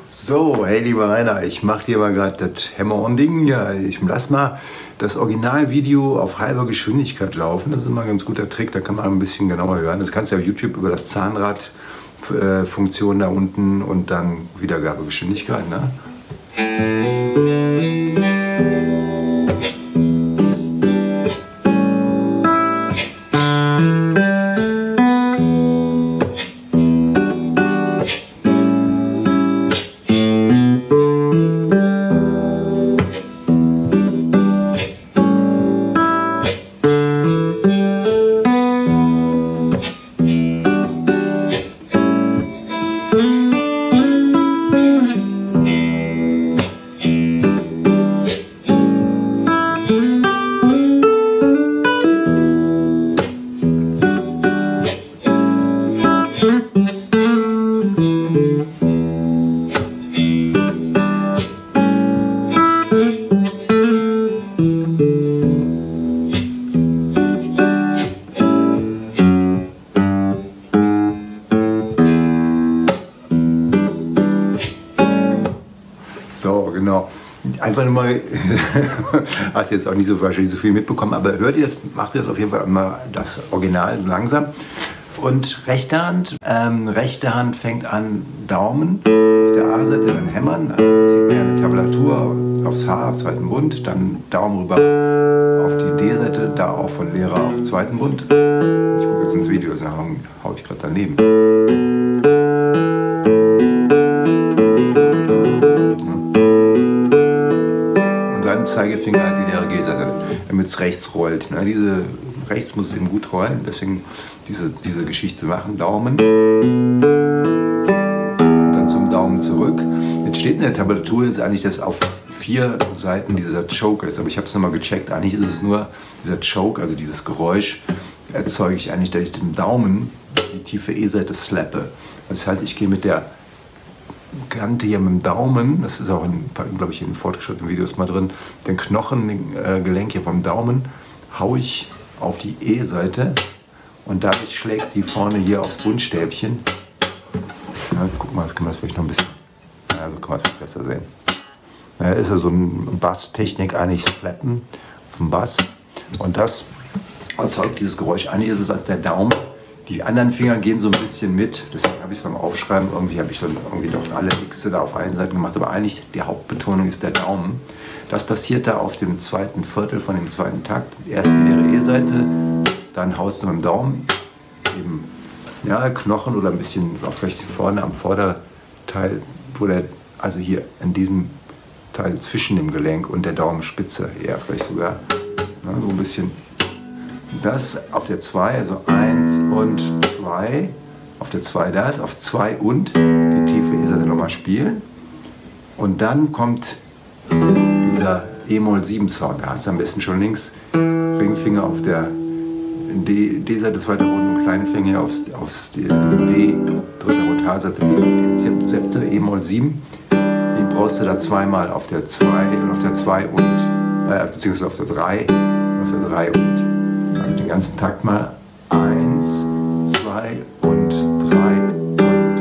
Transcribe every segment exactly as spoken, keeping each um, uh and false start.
So, hey lieber Rainer, ich mache dir mal gerade das Hammer-on-Ding hier. Ich lass mal das Originalvideo auf halber Geschwindigkeit laufen. Das ist immer ein ganz guter Trick, da kann man ein bisschen genauer hören. Das kannst du auf YouTube über das Zahnrad-Funktion da unten und dann Wiedergabegeschwindigkeit. Ne? So, genau. Einfach nur mal, hast jetzt auch nicht so wahrscheinlich so viel mitbekommen, aber hört ihr das, macht ihr das auf jeden Fall immer das Original so langsam. Und rechte Hand, ähm, rechte Hand fängt an Daumen, auf der A-Seite dann hämmern, dann sieht man ja eine Tablatur aufs H, auf zweiten Bund, dann Daumen rüber auf die D-Seite, da auch von Lehrer auf zweiten Bund. Ich gucke jetzt ins Video, dann hau ich gerade daneben. Zeigefinger die leere G-Seite, damit es rechts rollt. Ne? Diese, rechts muss es eben gut rollen, deswegen diese, diese Geschichte machen. Daumen, dann zum Daumen zurück. Jetzt steht in der Tablatur jetzt eigentlich, dass auf vier Seiten dieser Choke ist, aber ich habe es nochmal gecheckt. Eigentlich ist es nur dieser Choke, also dieses Geräusch, erzeuge ich eigentlich, dass ich den Daumen die tiefe E-Seite slappe. Das heißt, ich gehe mit der Kante hier mit dem Daumen, das ist auch, glaube ich, in fortgeschrittenen Videos mal drin, den Knochengelenk hier vom Daumen haue ich auf die E-Seite und dadurch schlägt die vorne hier aufs Bundstäbchen. Ja, guck mal, das kann man das vielleicht noch ein bisschen, ja, so kann man es besser sehen. Ja, ist ja so eine Basstechnik, eigentlich slappen auf dem Bass und das erzeugt dieses Geräusch. Eigentlich ist es als der Daumen. Die anderen Finger gehen so ein bisschen mit, deswegen habe ich es beim Aufschreiben, irgendwie habe ich dann irgendwie doch alle Xe da auf allen Seiten gemacht, aber eigentlich die Hauptbetonung ist der Daumen. Das passiert da auf dem zweiten Viertel von dem zweiten Takt. Erst die leere E-Seite, dann haust du mit dem Daumen eben, ja, Knochen oder ein bisschen, auch vielleicht vorne am Vorderteil, wo der, also hier in diesem Teil zwischen dem Gelenk und der Daumenspitze eher vielleicht sogar, ja, so ein bisschen. Das auf der zwei, also eins und zwei, auf der zwei da ist, auf zwei und die tiefe E-Seite nochmal spielen. Und dann kommt dieser E-Moll sieben Sound. Da hast du am besten schon links Ringfinger auf der D-Seite, zweiter Bund und kleinen Finger aufs, aufs D, dritter Bund, H-Seite, die siebte E-Moll sieben. Die brauchst du da zweimal auf der zwei und auf der zwei und, äh, beziehungsweise auf der drei und auf der drei und. Also den ganzen Takt mal eins, zwei und drei und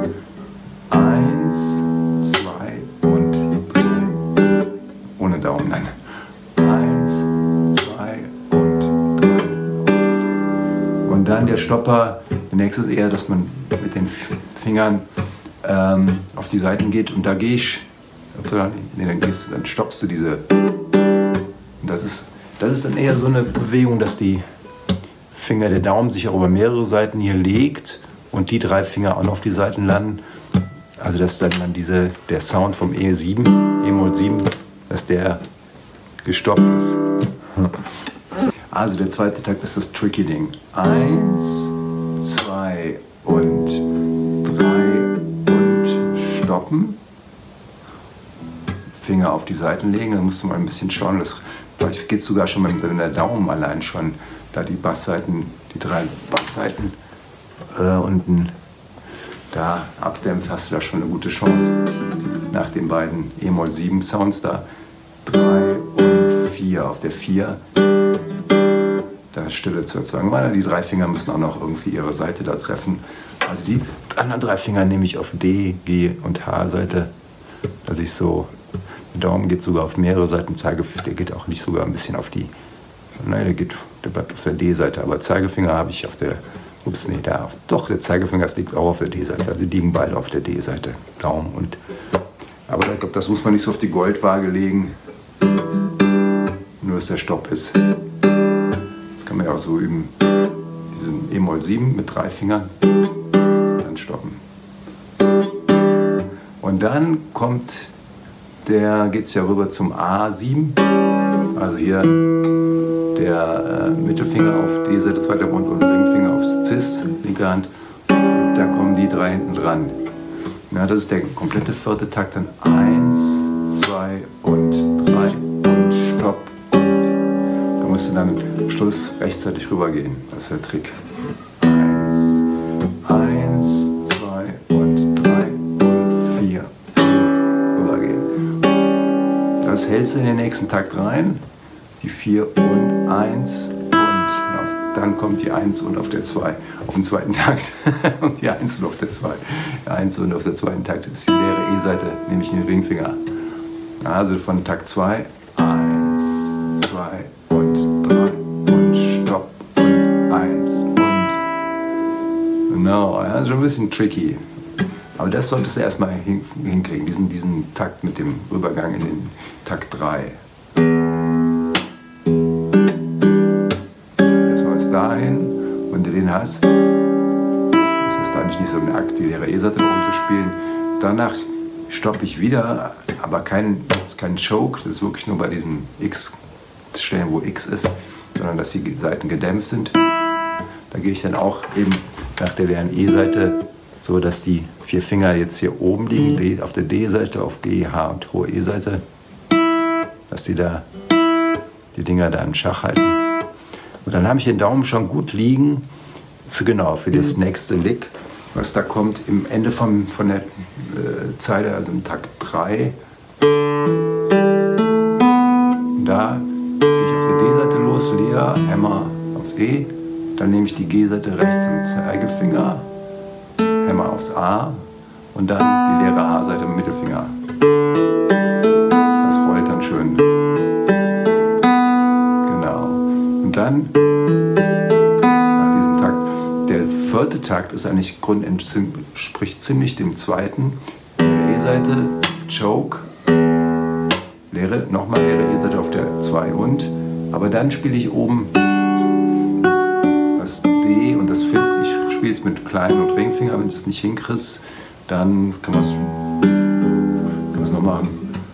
eins, zwei und drei. Ohne Daumen dann. eins, zwei und drei. Und dann der Stopper. Der nächste ist eher, dass man mit den Fingern ähm, auf die Seiten geht und da gehe ich. Nee, dann, gehst du, dann stoppst du diese. Und das ist. Das ist dann eher so eine Bewegung, dass die Finger, der Daumen sich auch über mehrere Seiten hier legt und die drei Finger auch noch auf die Seiten landen. Also dass dann, dann diese, der Sound vom E sieben, E-Moll sieben, dass der gestoppt ist. Also der zweite Takt ist das tricky Ding. Eins, zwei und drei und stoppen. Finger auf die Seiten legen, dann musst du mal ein bisschen schauen, dass vielleicht geht es sogar schon, wenn der Daumen allein schon, da die Bassseiten, die drei Bassseiten äh, unten da abdämpft, hast du da schon eine gute Chance. Nach den beiden E-Moll sieben Sounds da, drei und vier. Auf der vier, da Stille zu erzeugen. Weil die drei Finger müssen auch noch irgendwie ihre Seite da treffen. Also die anderen drei Finger nehme ich auf D, G und H-Seite, dass ich so, der Daumen geht sogar auf mehrere Seiten, Zeigefinger, der geht auch nicht sogar ein bisschen auf die, nein, der geht, der bleibt auf der D-Seite, aber Zeigefinger habe ich auf der, ups, nee, da, auf, doch, der Zeigefinger liegt auch auf der D-Seite, also die liegen beide auf der D-Seite, Daumen und, aber ich glaube, das muss man nicht so auf die Goldwaage legen, nur dass der Stopp ist. Das kann man ja auch so üben, diesen E-Moll sieben mit drei Fingern, dann stoppen. Und dann kommt der, geht es ja rüber zum A sieben, also hier der äh, Mittelfinger auf D-Seite, zweiter Bund und Ringfinger aufs Cis, linke Hand. Und da kommen die drei hinten dran. Ja, das ist der komplette vierte Takt, dann eins, zwei und drei und Stopp. Und da musst du dann am Schluss rechtzeitig rübergehen. Das ist der Trick. Eins, eins, zwei und drei und vier und rübergehen. Das hältst du in den nächsten Takt rein. Die vier und eins und auf, dann kommt die eins und auf der zwei auf den zweiten Takt und die eins und auf der zwei. Die eins und auf der zweiten Takt ist die leere E-Seite, nämlich den Ringfinger. Also von Takt zwei, eins, zwei und drei und Stopp und eins und genau, ja, schon ein bisschen tricky. Aber das solltest du erstmal hin, hinkriegen, diesen, diesen Takt mit dem Übergang in den Takt drei. Dahin, wenn du den hast, ist es dann nicht so ein Akt, die leere E-Seite rumzuspielen. Danach stoppe ich wieder, aber kein, kein Choke, das ist wirklich nur bei diesen X-Stellen, wo X ist, sondern dass die Seiten gedämpft sind. Da gehe ich dann auch eben nach der leeren E-Seite, so dass die vier Finger jetzt hier oben liegen, D, auf der D-Seite, auf G, H und hohe E-Seite, dass die da die Dinger da im Schach halten. Und dann habe ich den Daumen schon gut liegen für, genau, für das nächste Lick, was da kommt im Ende von, von der äh, Zeile, also im Takt drei. Da gehe ich auf der D-Seite los, leer, Hammer aufs E, dann nehme ich die G-Seite rechts zum Zeigefinger, Hammer aufs A und dann die leere A-Seite mit Mittelfinger. Das rollt dann schön. Und dann, nach diesem Takt, der vierte Takt ist eigentlich grundentspricht ziemlich dem zweiten. Leere E-Seite, Choke, leere, nochmal leere E-Seite auf der zwei und, aber dann spiele ich oben das D und das Fist. Ich spiele es mit kleinen und Ringfinger, wenn du es nicht hinkriegst, dann kann man es noch machen.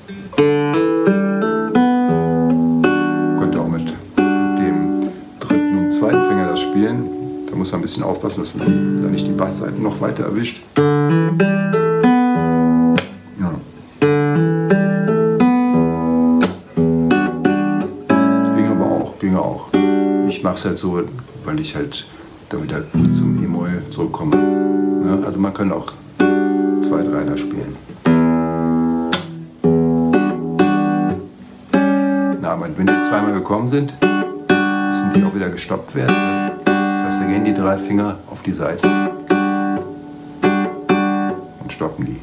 Spielen. Da muss man ein bisschen aufpassen, dass man da nicht die Bassseiten noch weiter erwischt. Ja. Ging aber auch, ging auch. Ich mache es halt so, weil ich halt damit halt zum E-Moll zurückkomme. Ja, also man kann auch zwei, drei da spielen. Na, aber wenn die zweimal gekommen sind, müssen die auch wieder gestoppt werden. Das heißt, da gehen die drei Finger auf die Seite und stoppen die.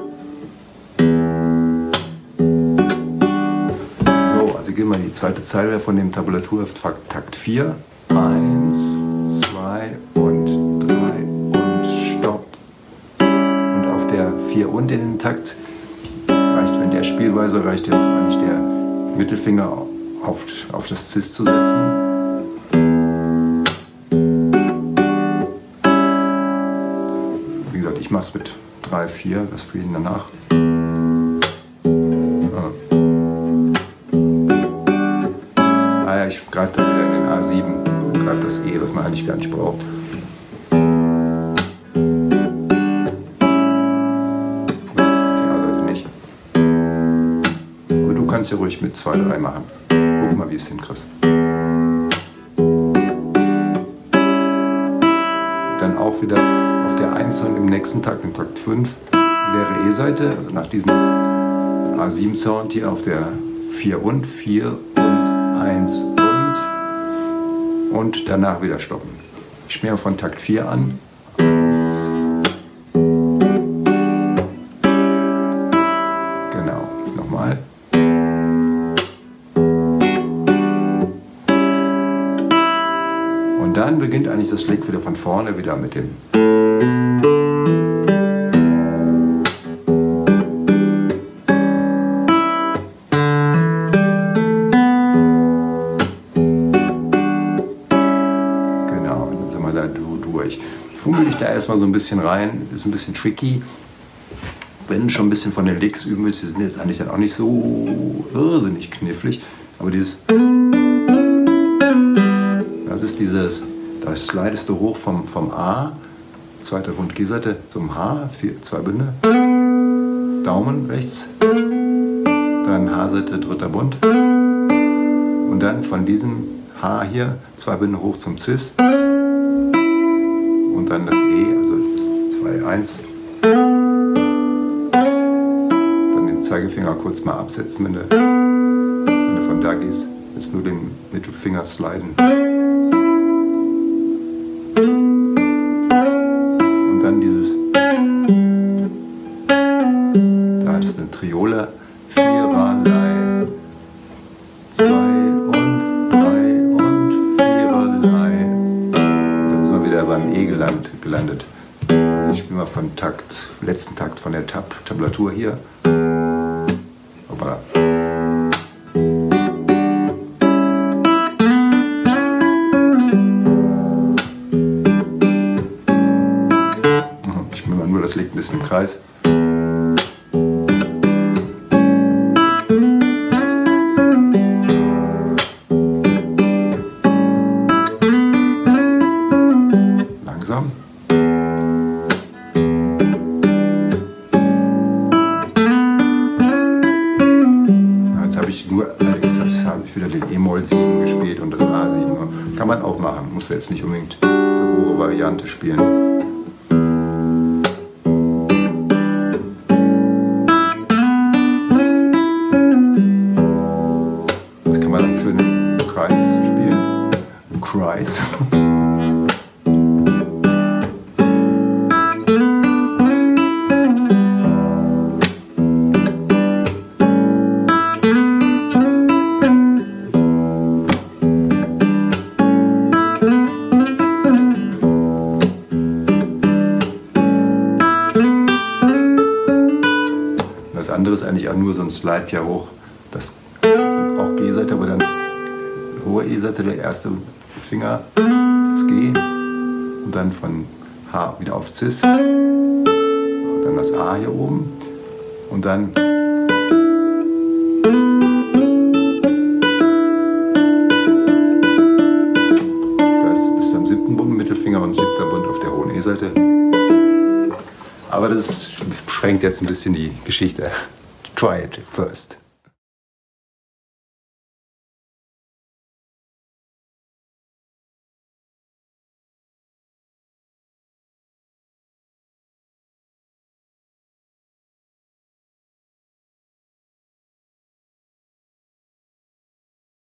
So, also gehen wir in die zweite Zeile von dem Tabulatur auf Takt vier. Eins, zwei und drei und Stopp. Und auf der vier und in den Takt reicht, wenn der Spielweise reicht jetzt eigentlich der Mittelfinger auf, auf das Cis zu setzen. Ich mache es mit drei, vier, das spiele ich danach. Ja. Ah ja, ich greife da wieder in den A sieben, greife das E, was man eigentlich gar nicht braucht. Die A-Seite nicht. Aber du kannst ja ruhig mit zwei, drei machen. Guck mal, wie es hinkriegst. Dann auch wieder auf der eins und im nächsten Takt, im Takt fünf, leere E-Seite, also nach diesem A sieben Sound hier auf der vier und, vier und, eins und und danach wieder stoppen. Ich schmiere von Takt vier an. eins, Genau, nochmal. Und dann beginnt eigentlich das Lick wieder von vorne, wieder mit dem. Genau, und dann sind wir da durch. Ich fummel dich da erstmal so ein bisschen rein, ist ein bisschen tricky. Wenn du schon ein bisschen von den Licks üben willst, die sind jetzt eigentlich dann auch nicht so irrsinnig knifflig, aber dieses. Das ist dieses, da slidest du hoch vom, vom A, zweiter Bund G-Seite zum H, vier, zwei Bünde, Daumen rechts, dann H-Seite, dritter Bund und dann von diesem H hier, zwei Bünde hoch zum Cis und dann das E, also zwei, eins, dann den Zeigefinger kurz mal absetzen, wenn du, wenn du von da gehst, jetzt nur den Mittelfinger sliden. Und dann dieses, da ist eine Triole, Viererlei, zwei und drei und Viererlei. Dann sind wir wieder beim E gelandet. gelandet. Also ich spiele mal von Takt, letzten Takt von der Tab Tablatur hier. Hoppala. Nur das liegt ein bisschen im Kreis. Langsam. Jetzt habe ich nur, allerdings habe ich wieder den E-Moll sieben gespielt und das A sieben. Kann man auch machen, muss jetzt nicht unbedingt so hohe Variante spielen. Kreis. Das andere ist eigentlich auch nur so ein Slide hier hoch. Das auch G-Seite, aber dann hohe E-Seite, der erste Finger, das G und dann von H wieder auf Cis, und dann das A hier oben und dann das bis zum siebten Bund, Mittelfinger und siebter Bund auf der hohen E-Seite. Aber das beschränkt jetzt ein bisschen die Geschichte. Try it first.